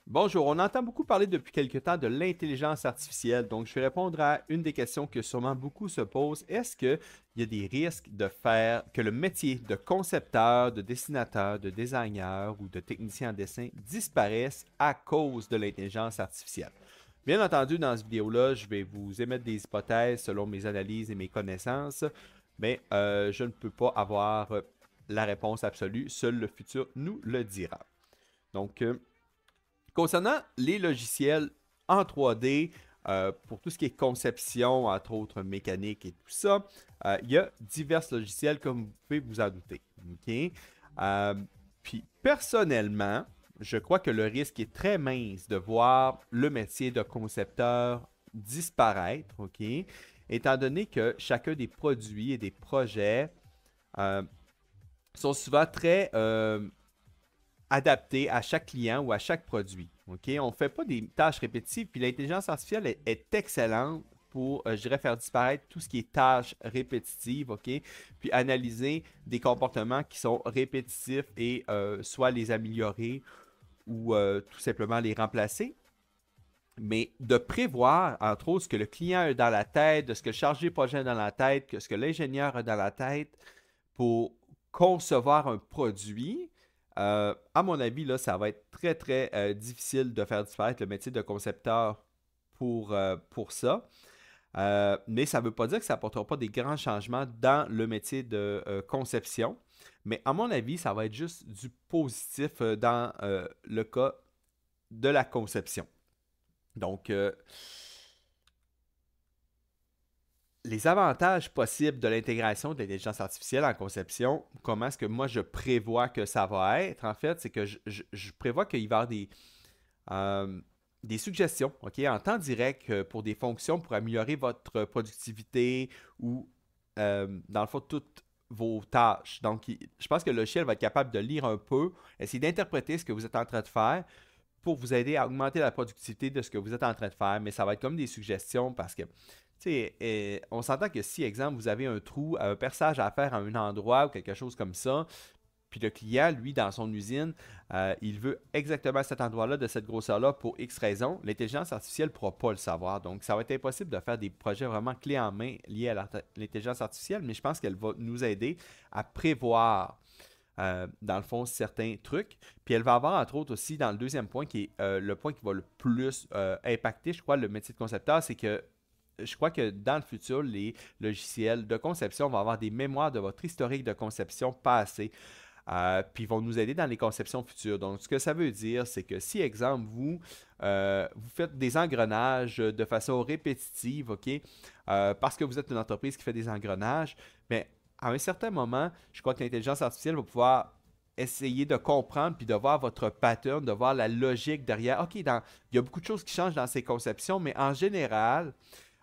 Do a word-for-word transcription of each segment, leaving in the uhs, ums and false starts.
Bonjour, on entend beaucoup parler depuis quelque temps de l'intelligence artificielle, donc je vais répondre à une des questions que sûrement beaucoup se posent. Est-ce qu'il y a des risques de faire que le métier de concepteur, de dessinateur, de designer ou de technicien en dessin disparaisse à cause de l'intelligence artificielle? Bien entendu, dans cette vidéo-là, je vais vous émettre des hypothèses selon mes analyses et mes connaissances, mais euh, je ne peux pas avoir euh, la réponse absolue, seul le futur nous le dira. Donc, euh, Concernant les logiciels en trois D, euh, pour tout ce qui est conception, entre autres mécanique et tout ça, euh, il y a divers logiciels comme vous pouvez vous en douter. OK? Euh, Puis personnellement, je crois que le risque est très mince de voir le métier de concepteur disparaître, OK? Étant donné que chacun des produits et des projets euh, sont souvent très euh, adapté à chaque client ou à chaque produit. OK? On ne fait pas des tâches répétitives, puis l'intelligence artificielle est, est excellente pour, euh, je dirais, faire disparaître tout ce qui est tâches répétitives, OK? Puis analyser des comportements qui sont répétitifs et euh, soit les améliorer ou euh, tout simplement les remplacer. Mais de prévoir, entre autres, ce que le client a dans la tête, de ce que le chargé de projet a dans la tête, que ce que l'ingénieur a dans la tête pour concevoir un produit, euh, à mon avis, là, ça va être très, très euh, difficile de faire disparaître le métier de concepteur pour, euh, pour ça. Euh, mais ça ne veut pas dire que ça n'apportera pas des grands changements dans le métier de euh, conception. Mais à mon avis, ça va être juste du positif euh, dans euh, le cas de la conception. Donc, euh, les avantages possibles de l'intégration de l'intelligence artificielle en conception, comment est-ce que moi je prévois que ça va être, en fait, c'est que je, je- je prévois qu'il va y avoir des, euh, des suggestions, OK, en temps direct euh, pour des fonctions pour améliorer votre productivité ou, euh, dans le fond, toutes vos tâches. Donc, il- je pense que le logiciel va être capable de lire un peu, essayer d'interpréter ce que vous êtes en train de faire pour vous aider à augmenter la productivité de ce que vous êtes en train de faire, mais ça va être comme des suggestions parce que, tu sais, euh, on s'entend que si, exemple, vous avez un trou, un perçage à faire à un endroit ou quelque chose comme ça, puis le client, lui, dans son usine, euh, il veut exactement cet endroit-là, de cette grosseur-là, pour X raisons, l'intelligence artificielle ne pourra pas le savoir. Donc, ça va être impossible de faire des projets vraiment clés en main liés à l'intelligence artificielle, mais je pense qu'elle va nous aider à prévoir euh, dans le fond, certains trucs. Puis elle va avoir, entre autres, aussi, dans le deuxième point, qui est euh, le point qui va le plus euh, impacter, je crois, le métier de concepteur, c'est que je crois que dans le futur, les logiciels de conception vont avoir des mémoires de votre historique de conception passée. Euh, puis ils vont nous aider dans les conceptions futures. Donc, ce que ça veut dire, c'est que si, exemple, vous, euh, vous faites des engrenages de façon répétitive, OK, euh, parce que vous êtes une entreprise qui fait des engrenages, mais à un certain moment, je crois que l'intelligence artificielle va pouvoir essayer de comprendre puis de voir votre pattern, de voir la logique derrière. OK, dans, il y a beaucoup de choses qui changent dans ces conceptions, mais en général,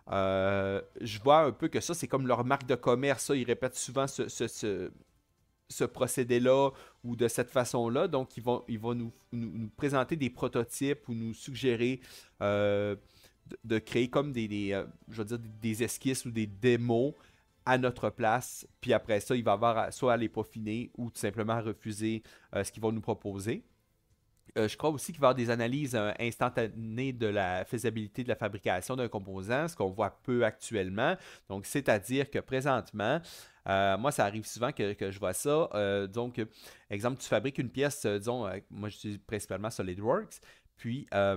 euh, je vois un peu que ça, c'est comme leur marque de commerce. Ça, ils répètent souvent ce, ce, ce, ce procédé-là ou de cette façon-là. Donc, ils vont, ils vont nous, nous, nous présenter des prototypes ou nous suggérer euh, de, de créer comme des, des, euh, je veux dire, des esquisses ou des démos à notre place. Puis après ça, il va avoir à- soit à les peaufiner ou tout simplement à refuser euh, ce qu'ils vont nous proposer. Euh, je crois aussi qu'il va y avoir des analyses euh, instantanées de la faisabilité de la fabrication d'un composant, ce qu'on voit peu actuellement. Donc, c'est-à-dire que présentement, euh, moi, ça arrive souvent que, que je vois ça. Euh, donc, exemple, tu fabriques une pièce, euh, disons, euh, moi, j'utilise principalement SolidWorks. Puis, euh,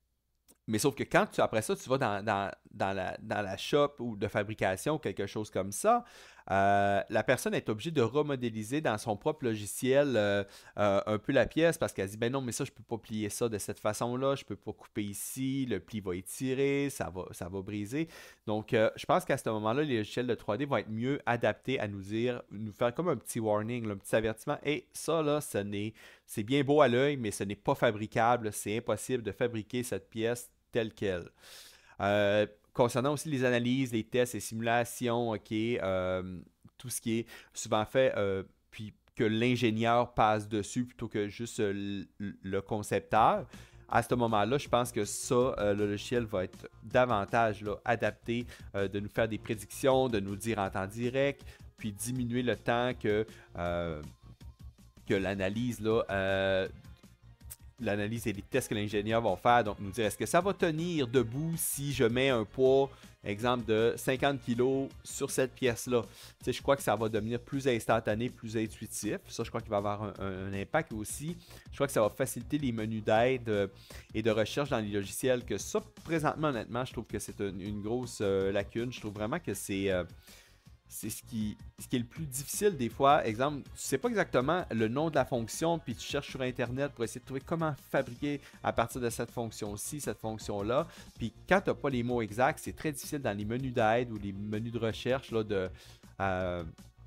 mais sauf que quand tu, après ça, tu vas dans, dans, dans la, dans la shop ou de fabrication ou quelque chose comme ça, euh, la personne est obligée de remodéliser dans son propre logiciel euh, euh, un peu la pièce parce qu'elle dit, ben non, mais ça, je peux pas plier ça de cette façon-là, je peux pas couper ici, le pli va étirer, ça va, ça va briser. Donc, euh, je pense qu'à ce moment-là, les logiciels de trois D vont être mieux adaptés à nous dire, nous faire comme un petit warning, là, un petit avertissement, et ça, là, ce n'est, c'est bien beau à l'œil, mais ce n'est pas fabricable, c'est impossible de fabriquer cette pièce telle qu'elle. Euh, concernant aussi les analyses, les tests, les simulations, OK, euh, tout ce qui est souvent fait, euh, puis que l'ingénieur passe dessus plutôt que juste euh, le concepteur. À ce moment-là, je pense que ça, euh, le logiciel va être davantage là, adapté euh, de nous faire des prédictions, de nous dire en temps direct, puis diminuer le temps que, euh, que l'analyse là, euh, l'analyse et les tests que l'ingénieur va faire, donc nous dire est-ce que ça va tenir debout si je mets un poids, exemple, de cinquante kilos sur cette pièce-là. Tu sais, je crois que ça va devenir plus instantané, plus intuitif. Ça, je crois qu'il va avoir un, un, un impact aussi. Je crois que ça va faciliter les menus d'aide euh, et de recherche dans les logiciels. Que ça, présentement, honnêtement, je trouve que c'est une, une grosse euh, lacune. Je trouve vraiment que c'est... Euh, c'est ce qui, ce qui est le plus difficile des fois. Exemple, tu sais pas exactement le nom de la fonction, puis tu cherches sur Internet pour essayer de trouver comment fabriquer à partir de cette fonction-ci, cette fonction-là. Puis quand tu n'as pas les mots exacts, c'est très difficile dans les menus d'aide ou les menus de recherche là, de, euh,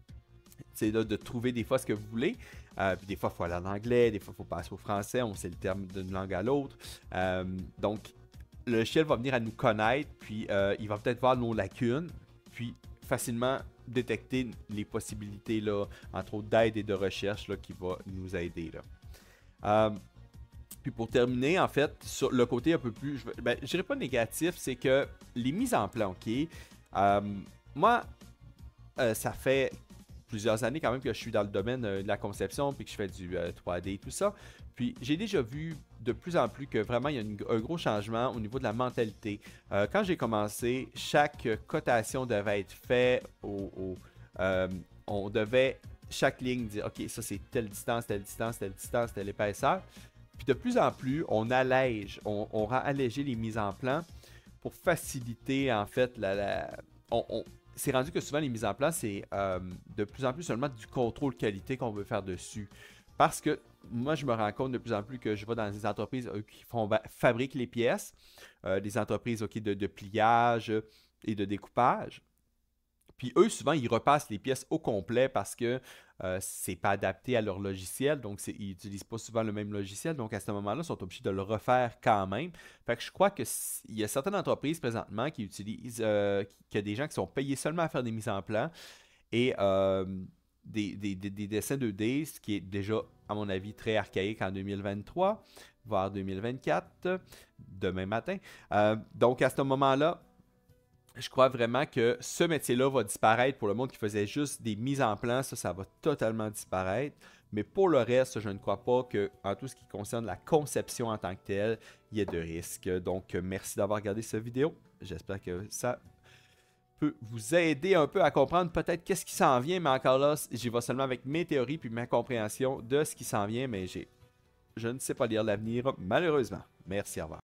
là, de trouver des fois ce que vous voulez. Euh, puis des fois, il faut aller en anglais, des fois, il faut passer au français, on sait le terme d'une langue à l'autre. Euh, donc, le logiciel va venir à nous connaître, puis euh, il va peut-être voir nos lacunes, puis facilement détecter les possibilités, là, entre autres d'aide et de recherche là, qui va nous aider. Là. Euh, puis pour terminer, en fait, sur le côté un peu plus, je, ben, je dirais pas négatif, c'est que les mises en plan, ok, euh, moi, euh, ça fait plusieurs années quand même que je suis dans le domaine euh, de la conception, puis que je fais du euh, trois D et tout ça. Puis j'ai déjà vu de plus en plus que vraiment il y a une, un gros changement au niveau de la mentalité. Euh, quand j'ai commencé, chaque cotation devait être faite au, au euh, on devait chaque ligne dire ok, ça c'est telle distance, telle distance, telle distance, telle épaisseur. Puis de plus en plus, on allège, on, on rend allégé les mises en plan pour faciliter en fait la, la on, on c'est rendu que souvent les mises en place, c'est euh, de plus en plus seulement du contrôle qualité qu'on veut faire dessus. Parce que moi, je me rends compte de plus en plus que je vais dans des entreprises euh, qui font, fabriquent les pièces, euh, des entreprises okay, de, de pliage et de découpage. Puis eux, souvent, ils repassent les pièces au complet parce que euh, c'est pas adapté à leur logiciel. Donc, ils n'utilisent pas souvent le même logiciel. Donc, à ce moment-là, ils sont obligés de le refaire quand même. Fait que je crois qu'il y a certaines entreprises présentement qui utilisent, euh, qu'il y a des gens qui sont payés seulement à faire des mises en plan et euh, des, des, des, des dessins deux D, ce qui est déjà, à mon avis, très archaïque en deux mille vingt-trois, voire deux mille vingt-quatre, demain matin. Euh, donc, à ce moment-là, je crois vraiment que ce métier-là va disparaître pour le monde qui faisait juste des mises en plan. Ça, ça va totalement disparaître. Mais pour le reste, je ne crois pas qu'en tout ce qui concerne la conception en tant que telle, il y ait de risques. Donc, merci d'avoir regardé cette vidéo. J'espère que ça peut vous aider un peu à comprendre peut-être qu'est-ce qui s'en vient. Mais encore là, j'y vais seulement avec mes théories puis ma compréhension de ce qui s'en vient. Mais j'ai, je ne sais pas lire l'avenir, malheureusement. Merci, au revoir.